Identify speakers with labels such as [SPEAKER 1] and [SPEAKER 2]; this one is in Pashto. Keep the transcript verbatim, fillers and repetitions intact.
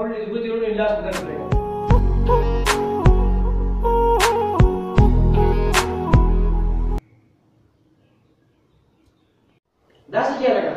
[SPEAKER 1] probably it's good you don't last that way. That's the